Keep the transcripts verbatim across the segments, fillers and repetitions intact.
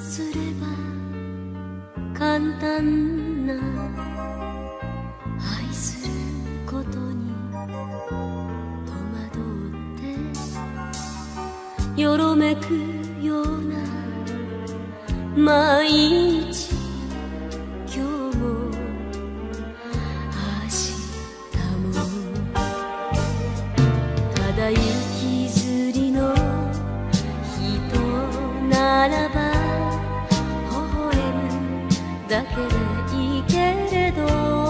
すれば簡単な愛することに戸惑ってよろめくような毎日、今日も明日もただ行きずりの人ならば微笑むだけでいいけれど、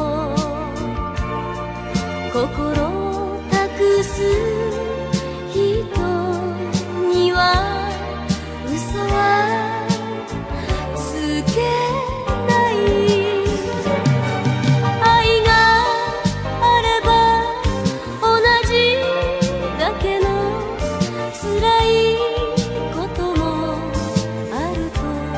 心を託す人には嘘はつけない。愛があれば同じだけの辛いこともある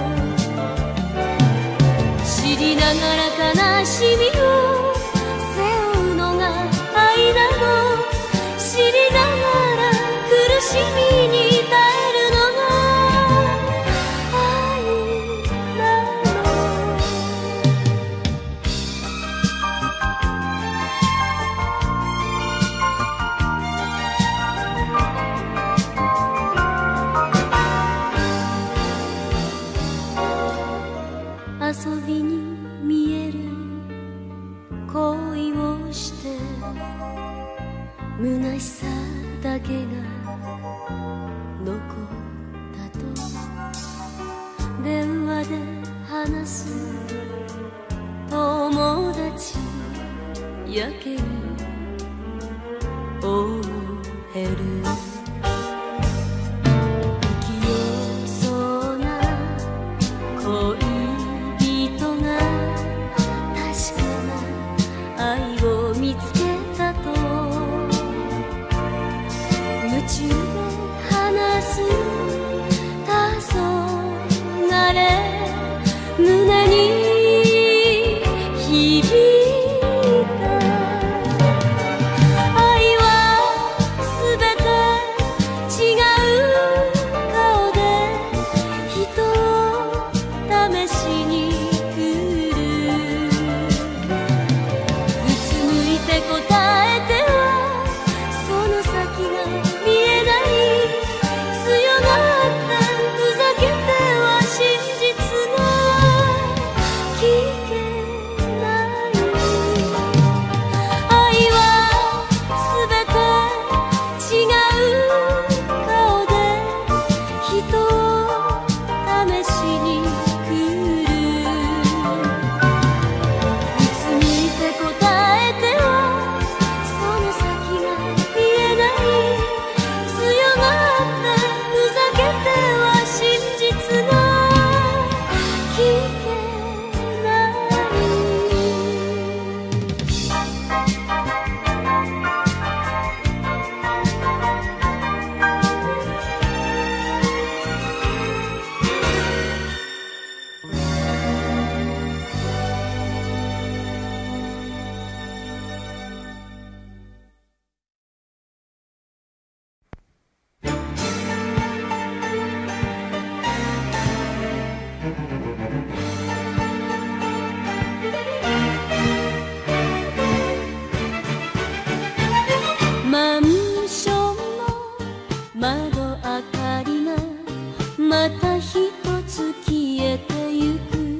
と知りながら悲しみを背負うのが愛なの。知りながら苦しみに耐えるのが愛なの。遊びに見える恋をして虚しさだけが残ったと電話で話す友達やけに思える。不器用そうな恋人が確かな愛を見つけたと夢中で話す黄昏胸に響いた。愛はすべて違う顔で人を試しに来る。うつむいて答えてはその先が見えない。強がってふざけては真実が聞けない。愛はすべて違う顔で人を試しに来る。うつむいて答えてはその先が見えない。強がってふざけては真実が聞けない。マンションの窓明かりがまたひとつ消えてゆく。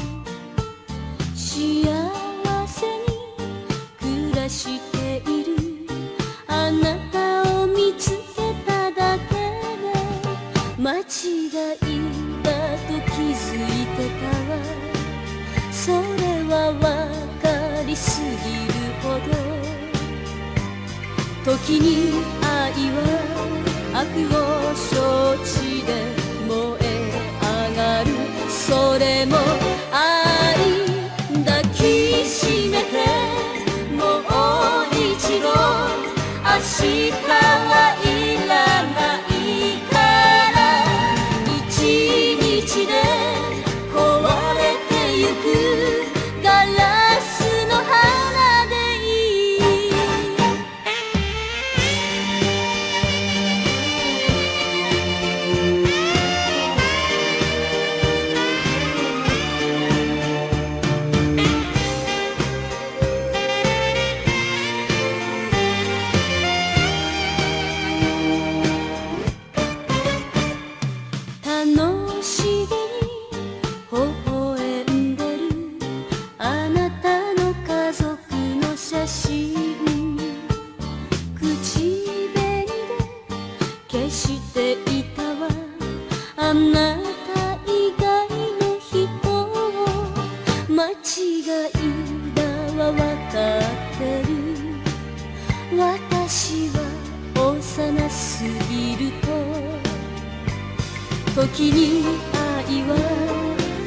幸せに暮らしているあなたを見つけただけで間違いだと気づいてたわ。それはわかりすぎるほど。時に愛は悪を承知で燃え上がる。それも愛抱きしめてもう一度明日はいらないから一日で壊れてゆくガラスの花でいい。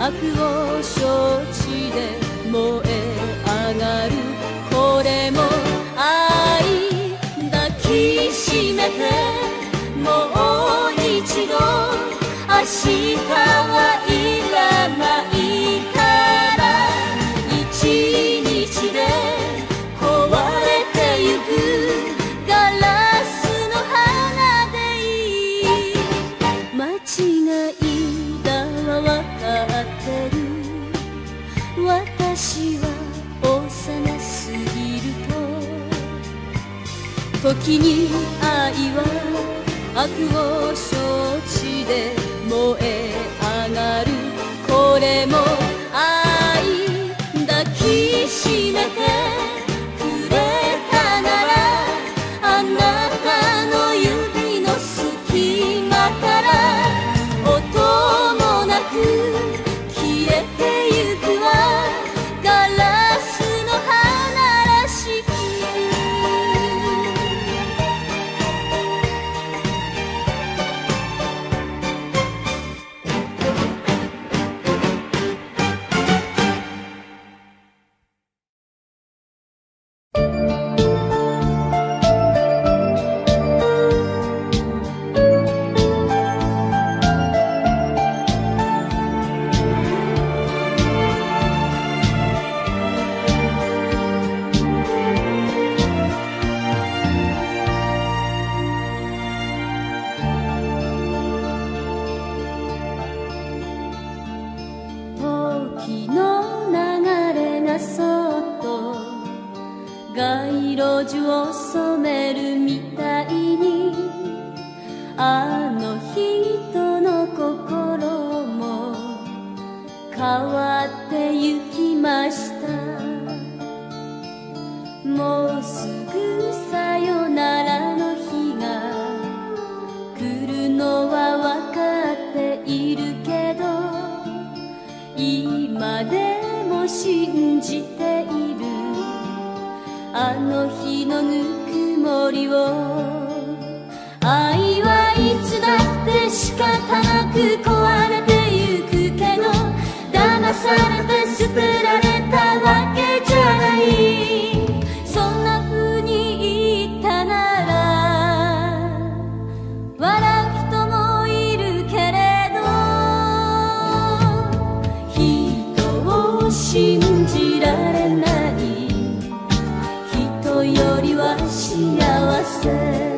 悪を承知で燃え上がるこれも愛抱きしめてもう一度明日はいらないから一日で壊れてゆくガラスの花でいい間違いだわわかってる私は幼すぎると時に愛は悪を承知で燃え上がるこれも愛抱きしめてくれたならあなたの指の隙間から音もなく消えてゆくわガラスの花らしく時の流れがそっと街路樹を染めるみたいにあの人の心も変わってゆきましたもうすぐさよならの日が来るのはわかっているけど今でも信じているあの日のぬくもりを愛はいつだって仕方なく壊れてゆくけど騙されて捨てられたわけじゃないそんな風に言ったなら笑う人もいるけれど人を信じられない人よりは幸せ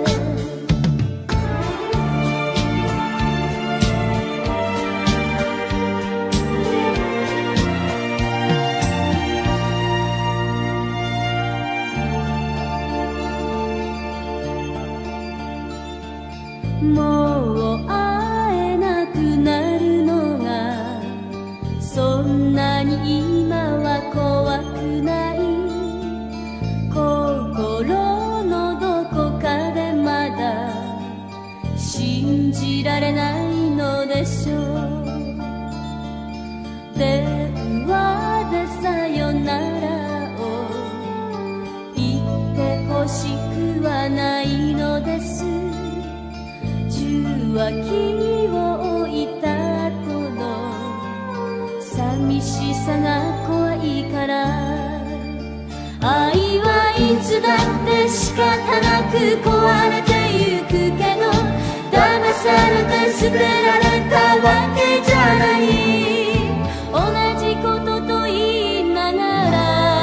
もう会えなくなるのがそんなに今は怖くない心のどこかでまだ信じられないのでしょう電話でさよならを言ってほしくはないのです受話器を置いた後の寂しさが怖いから愛はいつだって仕方なく壊れてゆくけど騙されて捨てられたわけじゃない同じことと言いながら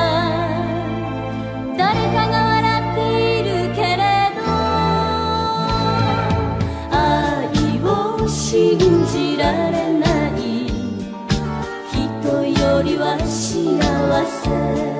誰かが笑っているけれど愛を信じられない人よりは幸せ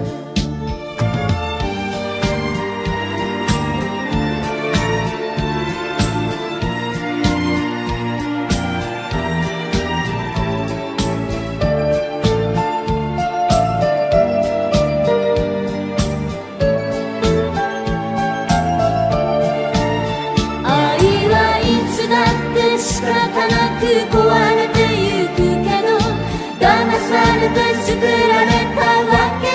仕方なく壊れてゆくけど騙されて捨てられたわけ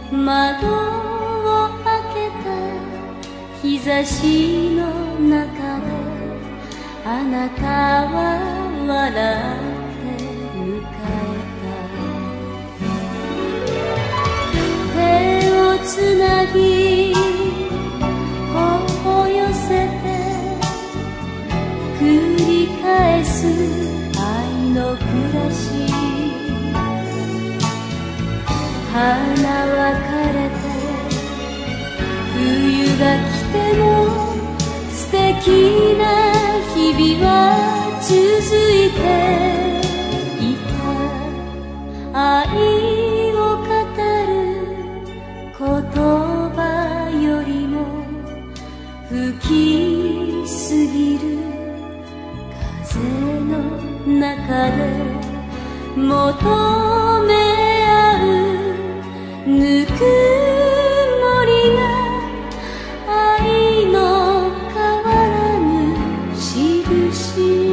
窓を開けた日差しの中であなたは笑って迎えた。手をつなぎ頬寄せて繰り返す愛の暮らし。花は枯れて冬が来ても素敵な日々は続いていた。愛を語る言葉よりも吹きすぎる風の中で求め合うぬくもりが愛の変わらぬ印。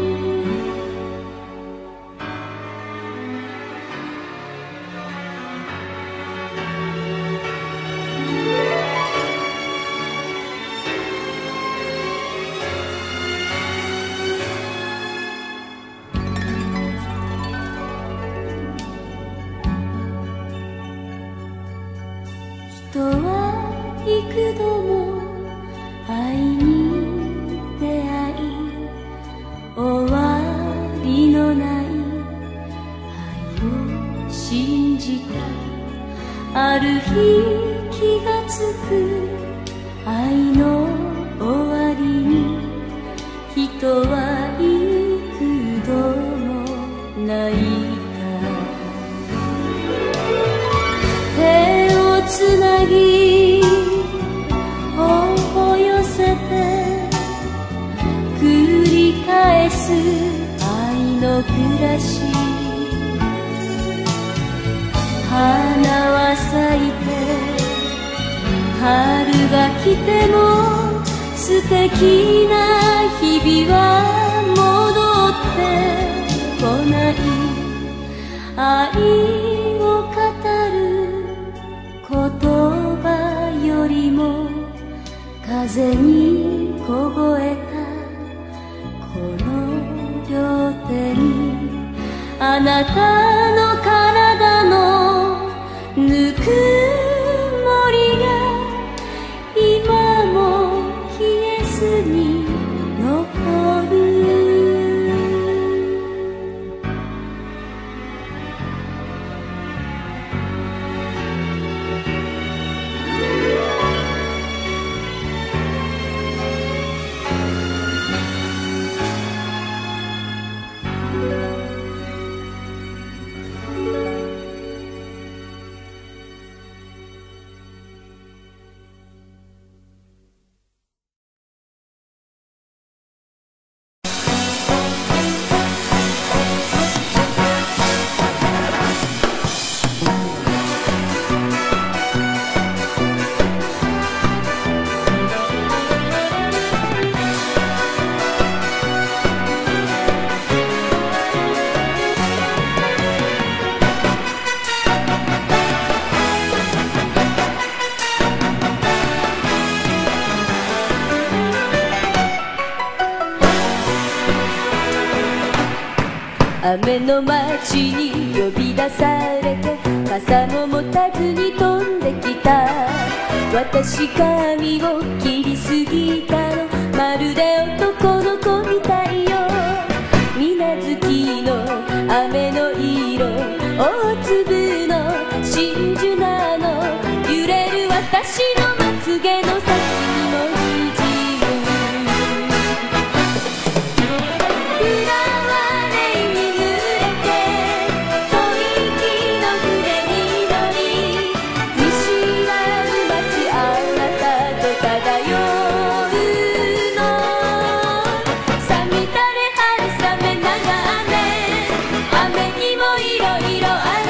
人は幾度も愛に出会い終わりのない愛を信じた。ある日気がつく愛の終わりに人は幾度も泣いた。手をつなぎ頬寄せて繰り返す愛の暮らし。花は咲いて春が来ても素敵な日々は戻ってこない。愛を語る言葉よりも風に凍えたこの両手にあなたの体のぬくもりが今も冷えずに残る。雨の街に呼び出されて傘も持たずに飛んできた。私髪を切りすぎたのまるで男の子みたいよ。水無月の雨の色大粒の真珠なの。揺れる私のまつげの先にも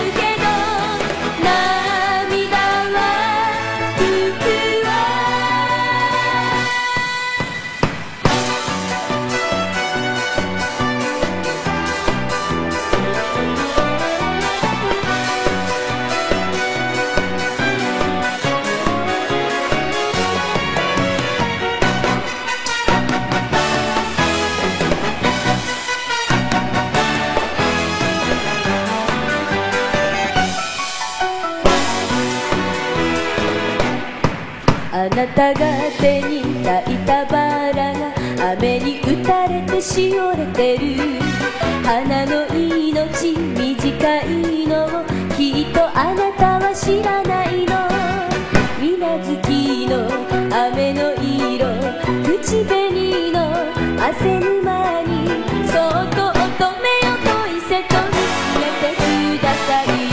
涙は吹くわあなたが手に抱いたバラが雨に打たれてしおれてる。花の命短いのをきっとあなたは知らないの。水無月の雨の色、口紅の汗沼にそっと乙女よ恋せと見つめてくださり、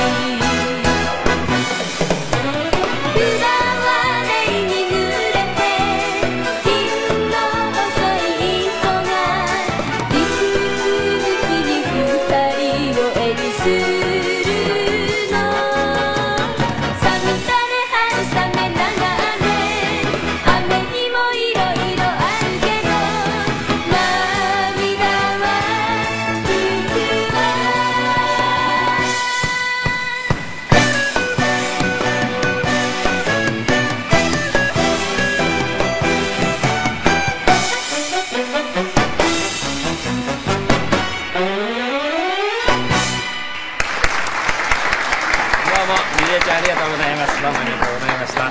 ありがとうございます。どうもありがとうございました。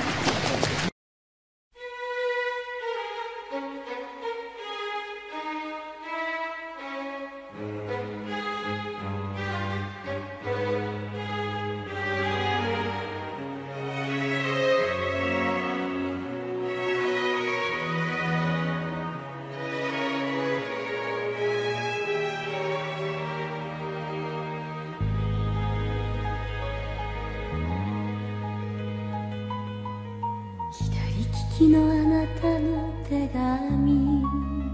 左利きのあなたの手紙、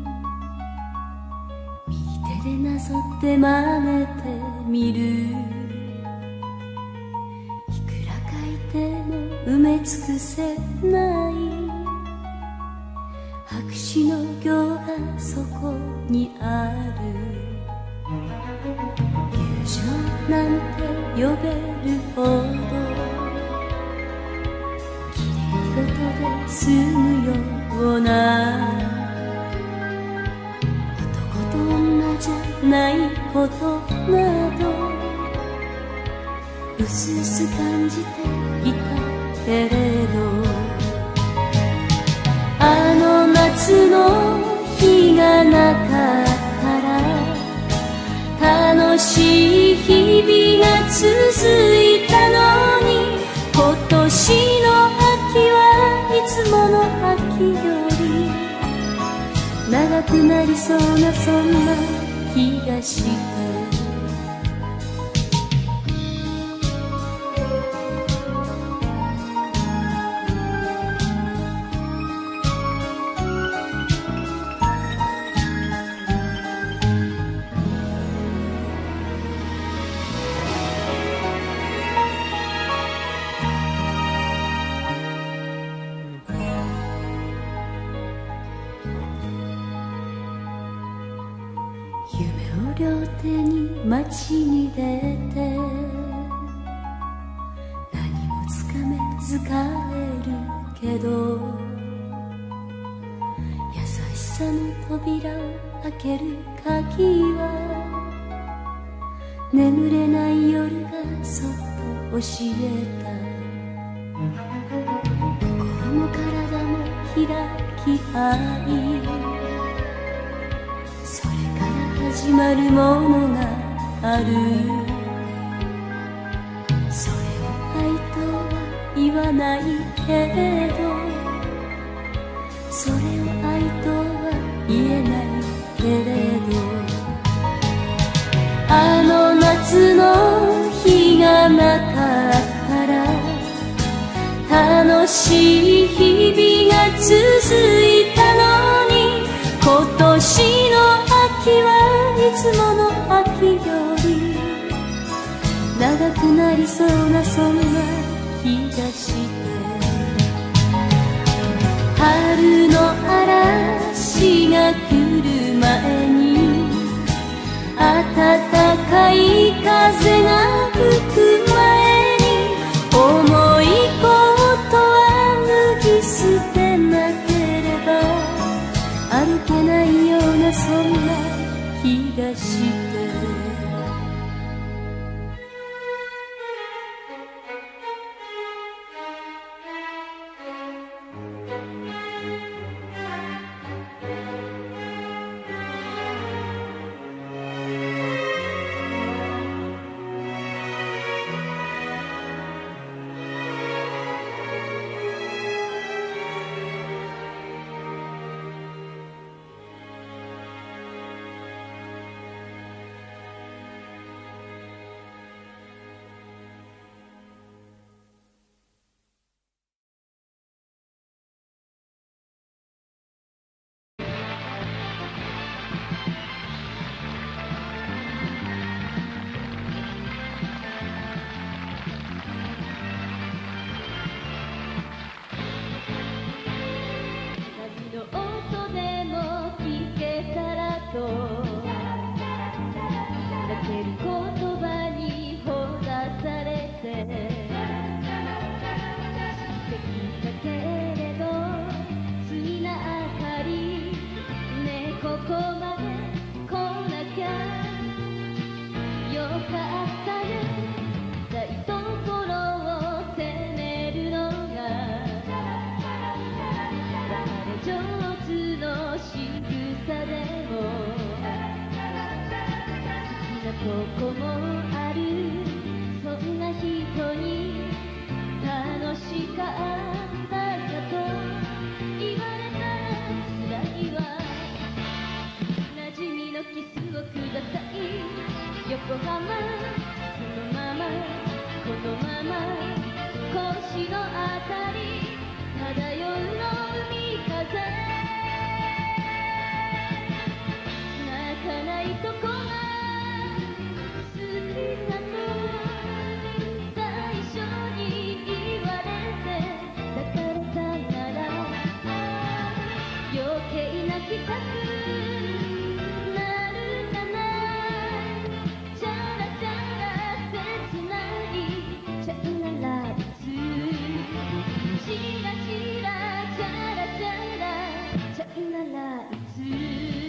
右手でなぞって真似てみる。いくら書いても埋め尽くせない白紙の行がそこにある。友情なんて呼べるほど済むような男と女じゃないことなどうすうす感じていたけれど、あの夏の日がなかったら楽しい日々が続いたのに、今年の秋はいつもの秋より長くなりそうなそんな気がして、両手に街に出て何もつかめず帰るけど、優しさの扉を開ける鍵は眠れない夜がそっと教えた。心も体も開き合い、始まるものがある。それを愛とは言わないけれど、それを愛とは言えないけれど、あの夏の日がなかったら楽しい日々が続いたのに、今年の秋はいつもの秋より長くなりそうなそんな気がして、春の嵐が来る前に暖かい風が吹く前に、重いコートは脱ぎ捨てなければ歩けないようなそんな気がして、 街のあたり漂うの海風泣かないとこが好きだと最初に言われて抱かれたなら余計泣きたくなるかなチャラチャラ切ないちゃうならいつチラチラチャラチャラちゃうならいつ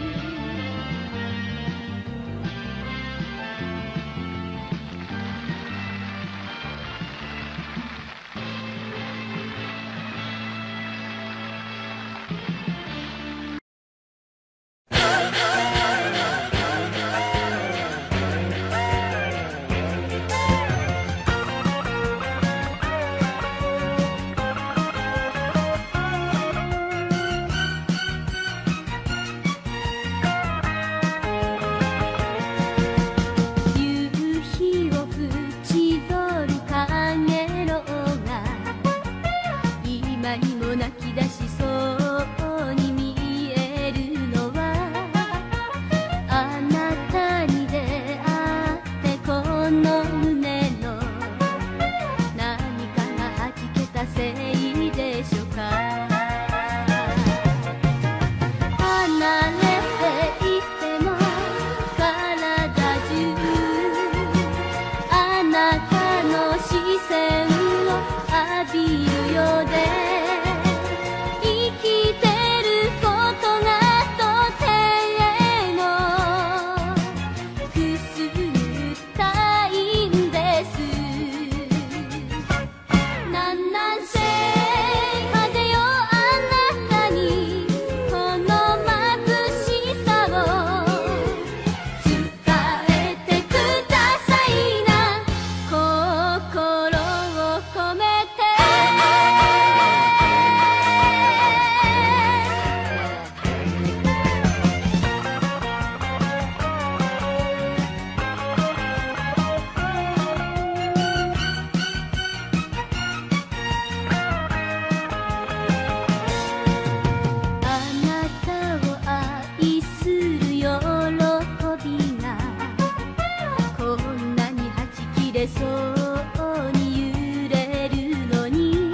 そうに揺れるのに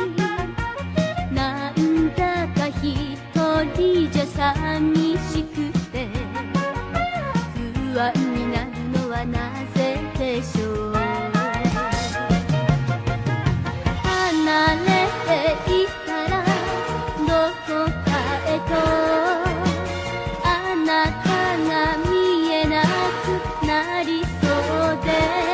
なんだか一人じゃ寂しくて不安になるのはなぜでしょう離れていったらどこかへとあなたが見えなくなりそうで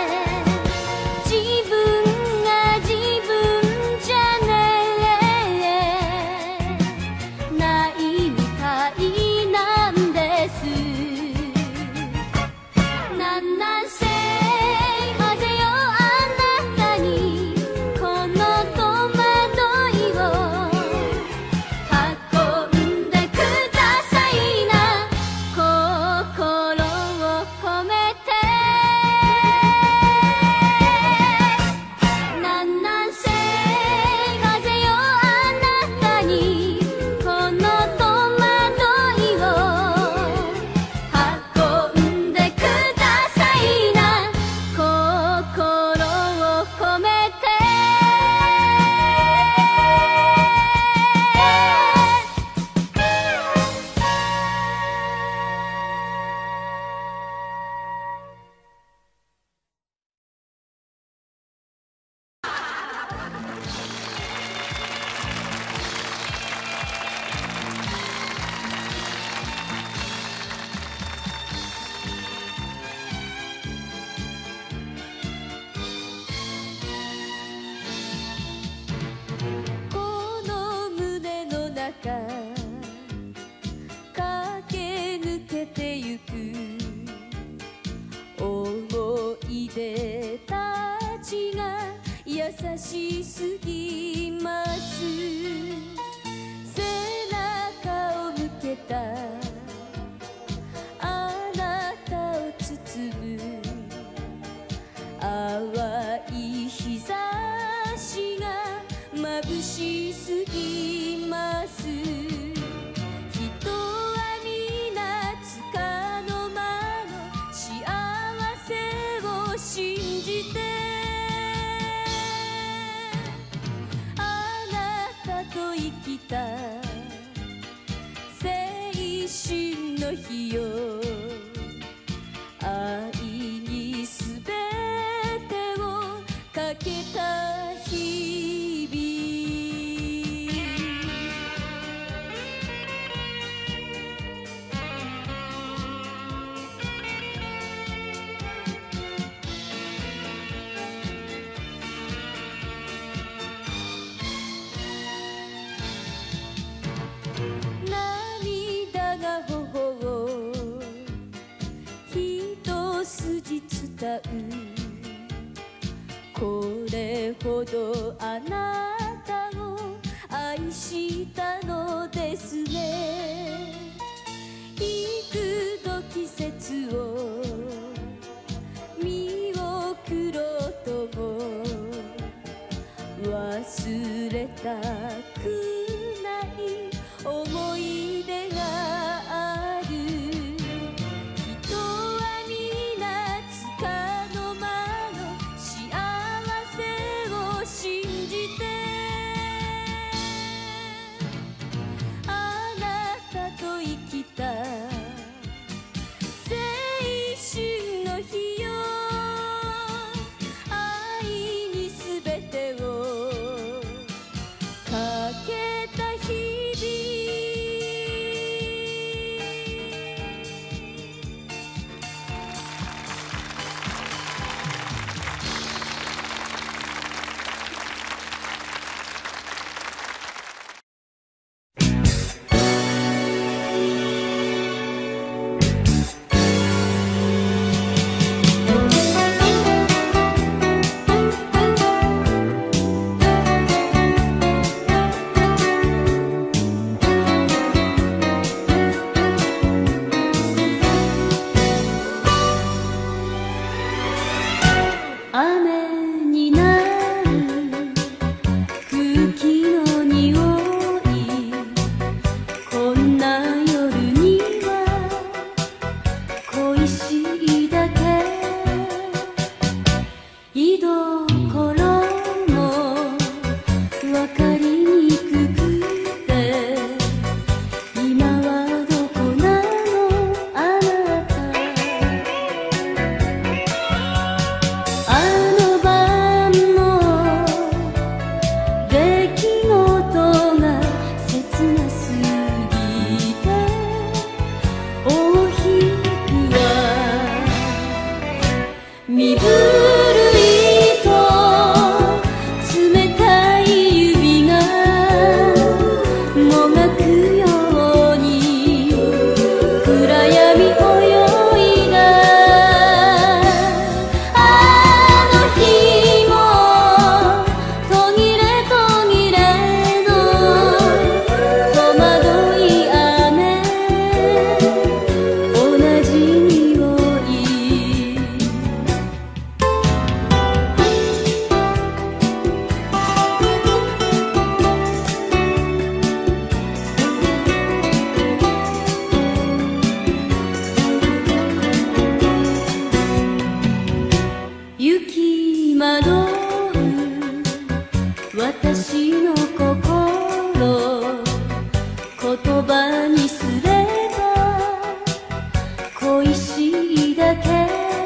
駆け抜けてゆく思い出たちが優しすぎます背中を向けたあなたを包む淡い日差しがしすぎます。人は皆つかの間の幸せを信じて、あなたと生きた青春の日よ、愛にすべてをかけた日々。涙が頬を一筋伝う、これほどあなたを愛したのですね。幾度季節を見送ろうとも忘れたくない思い出がある。人は皆つかの間の幸せを信じて、あなたと生きた青春の日よ、愛にすべてをかけた日々。雨になる空気の匂い、こんな夜には恋しいだけ。居所もわかりにくくて、今はどこなのあなた。あの晩の出来事が切なすぎて尾を引くわ。身震いと冷たい指がもがくように暗闇泳いだ。あの日も途切れ途切れの戸惑い雨、同じ匂い。雪惑う私の心、言葉にすれば恋しいだけ。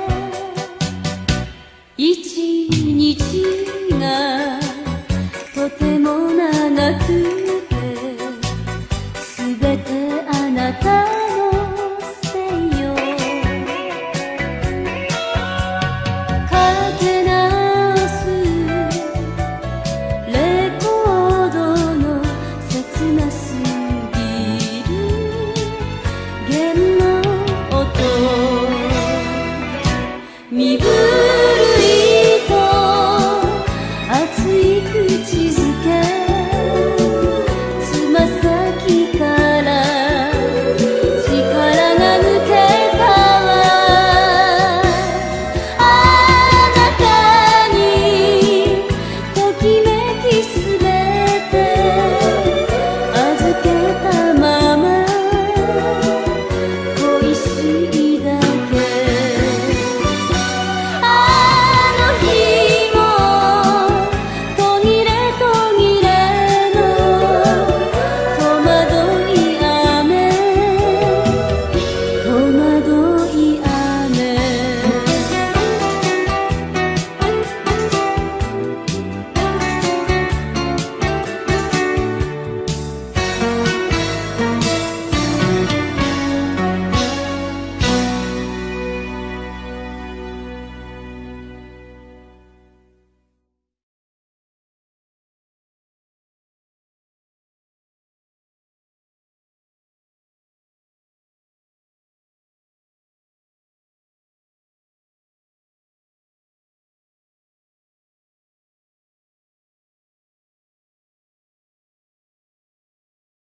一日がとても長くて、すべてあなたのせいよ。かけ直すレコードの切なすぎる弦の音、身震いと熱い口づけ